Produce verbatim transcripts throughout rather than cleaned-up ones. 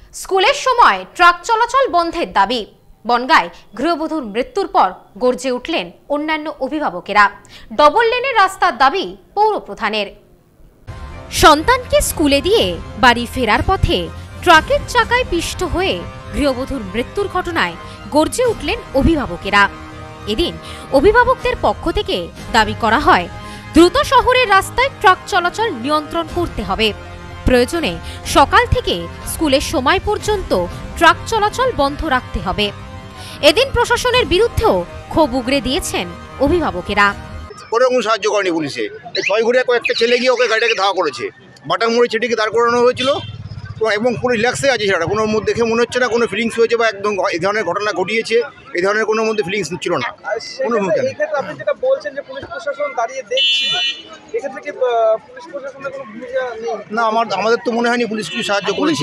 স্কুলের সময় ট্রাক চলাচল বন্ধের দাবি। বনগাঁয় গৃহবধূর মৃত্যুর পর গর্জে উঠলেন অন্যান্য অভিভাবকেরা। ডবল লেনের রাস্তার দাবি পৌর প্রধানের। সন্তানকে স্কুলে দিয়ে বাড়ি ফেরার পথে ট্রাকের চাকায় পিষ্ট হয়ে গৃহবধূর মৃত্যুর ঘটনায় গর্জে উঠলেন অভিভাবকেরা। এদিন অভিভাবকদের পক্ষ থেকে দাবি করা হয়, দ্রুত শহরের রাস্তায় ট্রাক চলাচল নিয়ন্ত্রণ করতে হবে। প্রয়োজনে সকাল থেকে স্কুলের সময় পর্যন্ত ট্রাক চলাচল বন্ধ রাখতে হবে। এদিন প্রশাসনের বিরুদ্ধেও ক্ষোভ উগরে দিয়েছেন অভিভাবকেরা। কোনো কোনো সাহায্য করেনি পুলিশে। এই ছয় ঘুরে কয়েকটা ছেলে গিয়ে ওকে গাড়িটাকে ধাওয়া করেছে, বাটার মোড়ে ছেলেটিকে দাঁড় করানো হয়েছিল এবং পুরো রিল্যাক্সে আছে। সেটা কোনো মধ্যে দেখে মনে হচ্ছে না কোনো ফিলিংস হয়েছে বা একদম এই ধরনের ঘটনা ঘটিয়েছে, এই ধরনের কোনো মধ্যে ফিলিংস ছিল না। কোনো ভূমিকা নেই। আপনি যেটা বলছেন যে পুলিশ প্রশাসন দাঁড়িয়ে দেখছিল, এক্ষেত্রে কি পুলিশ প্রশাসনের কোনো ভূমিকা নেই? না, আমার আমাদের তো মনে হয়নি পুলিশ কিছু সাহায্য করেছে।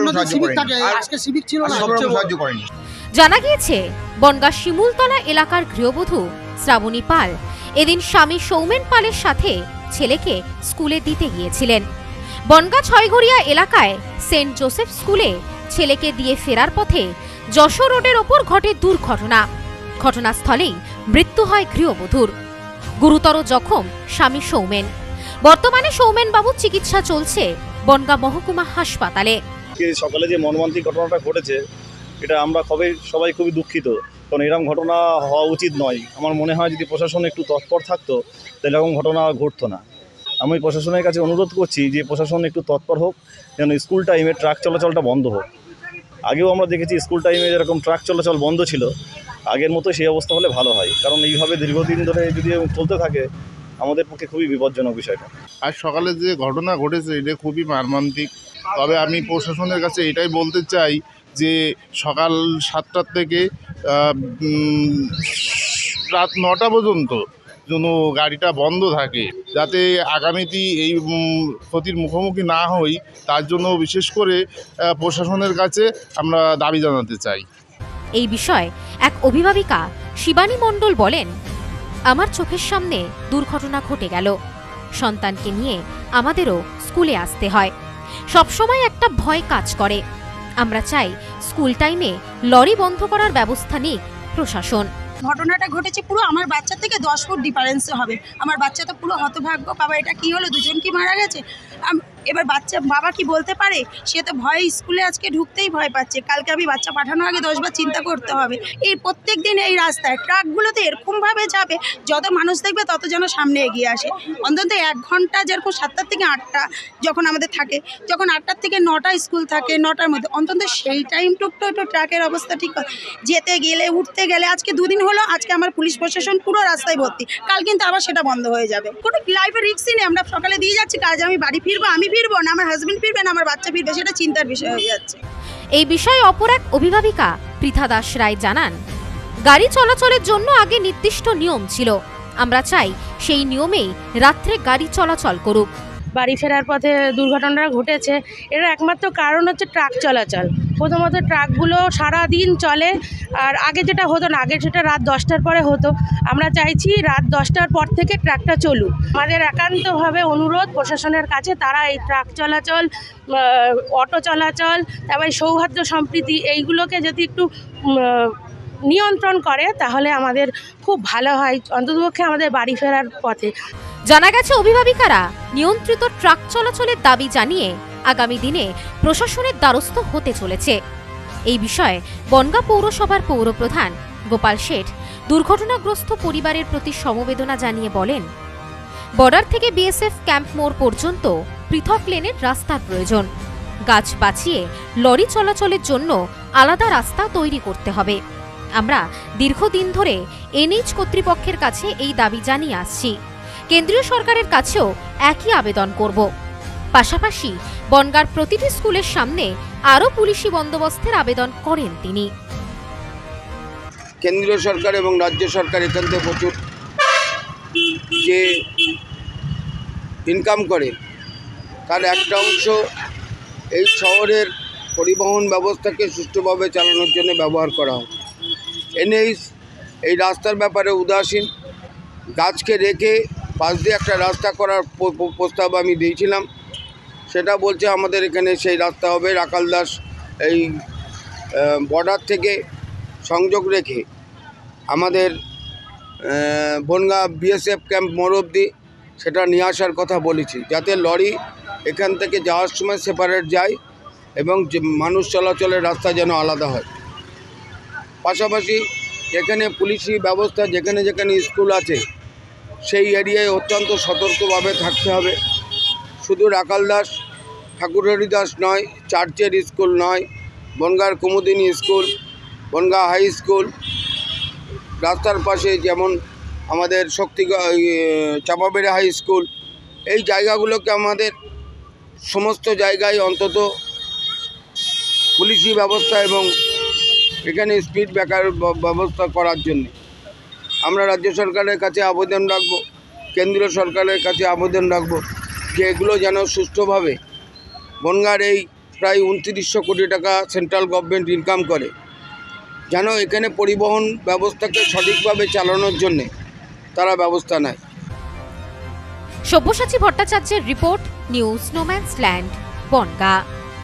সাহায্য করেনি। জানা গিয়েছে, বনগাঁ শিমুলতলা এলাকার গৃহবধূ শ্রাবণী পাল এদিন স্বামী সৌমেন পালের সাথে ছেলেকে স্কুলে দিতে গিয়েছিলেন। বনগাঁ ছয়ঘরিয়া এলাকায় সেন্ট জোসেফ স্কুলে ছেলেকে দিয়ে ফেরার পথে যশোর রোডের ওপর ঘটে দুর্ঘটনা। ঘটনাস্থলেই মৃত্যু হয় গৃহবধূর। গুরুতর জখম স্বামী সৌমেন। বর্তমানে সৌমেন বাবুর চিকিৎসা চলছে বনগাঁ মহকুমা হাসপাতালে। সকালে যে মর্মান্তিক ঘটনাটা ঘটেছে, এটা আমরা সবাই সবাই খুবই দুঃখিত, কারণ এরকম ঘটনা হওয়া উচিত নয়। আমার মনে হয় যদি প্রশাসন একটু তৎপর থাকতো তাহলে এরকম ঘটনা ঘটতো না। আমি প্রশাসনের কাছে অনুরোধ করছি যে প্রশাসন একটু তৎপর হোক, যেন স্কুল টাইমে ট্রাক চলাচলটা বন্ধ হোক। আগেও আমরা দেখেছি স্কুল টাইমে যেরকম ট্রাক চলাচল বন্ধ ছিল, আগের মতো সেই অবস্থা হলে ভালো হয়, কারণ এইভাবে দীর্ঘদিন ধরে যদি চলতে থাকে আমাদের পক্ষে খুবই বিপজ্জনক বিষয়টা। আজ সকালে যে ঘটনা ঘটেছে এটা খুবই মর্মান্তিক। তবে আমি প্রশাসনের কাছে এটাই বলতে চাই যে সকাল সাতটার থেকে রাত নটা পর্যন্ত যেন গাড়িটা বন্ধ থাকে, যাতে আগামীতে এই ক্ষতির মুখোমুখি না হই, তার জন্য বিশেষ করে প্রশাসনের কাছে আমরা দাবি জানাতে চাই। এই বিষয়ে এক অভিভাবিকা শিবানী মণ্ডল বলেন, আমার চোখের সামনে দুর্ঘটনা ঘটে গেল। সন্তানকে নিয়ে আমাদেরও স্কুলে আসতে হয়। সবসময় একটা ভয় কাজ করে। আমরা চাই স্কুল টাইমে লরি বন্ধ করার ব্যবস্থা নিক প্রশাসন। ঘটনাটা ঘটেছে পুরো আমার বাচ্চা থেকে দশ ফুট ডিফারেন্স হবে। আমার বাচ্চা তো পুরো হতভাগ্য। বাবা এটা কি হলো, দুজন কি মারা গেছে? এবার বাচ্চা বাবা কি বলতে পারে? সে তো ভয়ে স্কুলে আজকে ঢুকতেই ভয় পাচ্ছে। কালকে আমি বাচ্চা পাঠানোর আগে দশবার চিন্তা করতে হবে। এই প্রত্যেক দিন এই রাস্তায় ট্রাকগুলোতে এরকমভাবে যাবে, যত মানুষ দেখবে তত যেন সামনে এগিয়ে আসে। অন্তত এক ঘন্টা, যেরকম সাতটার থেকে আটটা যখন আমাদের থাকে, যখন আটটার থেকে নটা স্কুল থাকে, নটার মধ্যে অন্তত সেই টাইমটুকু একটু ট্রাকের অবস্থা ঠিক যেতে গেলে উঠতে গেলে। আজকে দুদিন হলো, আজকে আমার পুলিশ প্রশাসন পুরো রাস্তায় ভর্তি, কাল কিন্তু আবার সেটা বন্ধ হয়ে যাবে। কোনো লাইফের রিস্কই নেই। আমরা সকালে দিয়ে যাচ্ছি কাজ, আমি বাড়ি ফিরবো, আমি ফিরবো না আমার হাজবেন্ড ফিরবে না আমার বাচ্চা ফিরবে, সেটা চিন্তার বিষয় হয়ে যাচ্ছে। এই বিষয়ে অপর এক অভিভাবিকা পৃথা দাস রায় জানান, গাড়ি চলাচলের জন্য আগে নির্দিষ্ট নিয়ম ছিল। আমরা চাই সেই নিয়মেই রাত্রে গাড়ি চলাচল করুক। বাড়ি ফেরার পথে দুর্ঘটনাটা ঘটেছে, এর একমাত্র কারণ হচ্ছে ট্রাক চলাচল। প্রথমত ট্রাকগুলো সারা দিন চলে, আর আগে যেটা হতো না, আগে যেটা রাত দশটার পরে হতো, আমরা চাইছি রাত দশটার পর থেকে ট্রাকটা চলুক। আমাদের একান্তভাবে অনুরোধ প্রশাসনের কাছে, তারা এই ট্রাক চলাচল, অটো চলাচল, তারপরে সৌহার্দ্য সম্প্রীতি, এইগুলোকে যদি একটু নিয়ন্ত্রণ করে তাহলে আমাদের খুব ভালো হয়, অন্ততপক্ষে আমাদের বাড়ি ফেরার পথে। জানা গেছে, অভিভাবিকারা নিয়ন্ত্রিত ট্রাক চলাচলের দাবি জানিয়ে আগামী দিনে প্রশাসনের দ্বারস্থ হতে চলেছে। এই বিষয়ে বনগাঁ পৌরসভার পৌরপ্রধান গোপাল শেঠ দুর্ঘটনাগ্রস্ত পরিবারের প্রতি সমবেদনা জানিয়ে বলেন, বর্ডার থেকে বিএসএফ ক্যাম্প মোড় পর্যন্ত পৃথক লেনের রাস্তার প্রয়োজন। গাছ বাঁচিয়ে লরি চলাচলের জন্য আলাদা রাস্তা তৈরি করতে হবে। আমরা দীর্ঘদিন ধরে এনএইচ কর্তৃপক্ষের কাছে এই দাবি জানিয়ে আসছি। কেন্দ্রীয় সরকারের কাছেও একই আবেদন করব। পাশাপাশি বনগাঁর প্রতিটি স্কুলের সামনে আরও পুলিশি বন্দোবস্তের আবেদন করেন তিনি। কেন্দ্রীয় সরকার এবং রাজ্য সরকার এখান থেকে প্রচুর যে ইনকাম করে, তার একটা অংশ এই শহরের পরিবহন ব্যবস্থাকে সুষ্ঠুভাবে চালানোর জন্য ব্যবহার করা হয়। এনএইচ এই রাস্তার ব্যাপারে উদাসীন। গাছকে রেখে পাশ দিয়ে একটা রাস্তা করার প্রস্তাব আমি দিয়েছিলাম, সেটা বলছে আমাদের এখানে সেই রাস্তা হবে রাখালদাস এই বর্ডার থেকে সংযোগ রেখে আমাদের বনগাঁ বিএসএফ ক্যাম্প মোড় অবধি সেটা নিয়ে আসার কথা বলেছি, যাতে লরি এখান থেকে যাওয়ার সময় সেপারেট যায় এবং যে মানুষ চলাচলের রাস্তা যেন আলাদা হয়। পাশাপাশি এখানে পুলিশি ব্যবস্থা যেখানে যেখানে স্কুল আছে সেই এরিয়ায় অত্যন্ত সতর্কভাবে থাকতে হবে। শুধু রাখালদাস ঠাকুরহরিদাস নয়, চার্চের স্কুল নয়, বনগাঁর Kumudini school, Bongaon high school, রাস্তার পাশে যেমন আমাদের শক্তি চাপাবেড়ে হাই স্কুল, এই জায়গাগুলোকে আমাদের সমস্ত জায়গায় অন্তত পুলিশি ব্যবস্থা এবং এখানে স্পিড ব্রেকার ব্যবস্থা করার জন্য আমরা রাজ্য সরকারের কাছে আবেদন রাখব, কেন্দ্রীয় সরকারের কাছে আবেদন রাখব যে এগুলো যেন সুষ্ঠুভাবে বনগাঁর এই প্রায় উনত্রিশশো কোটি টাকা সেন্ট্রাল গভর্নমেন্ট ইনকাম করে, যেন এখানে পরিবহন ব্যবস্থাকে সঠিকভাবে চালানোর জন্যে তারা ব্যবস্থা নেয়। সব্যসাচী ভট্টাচার্যের report, news no man's land, Bongaon.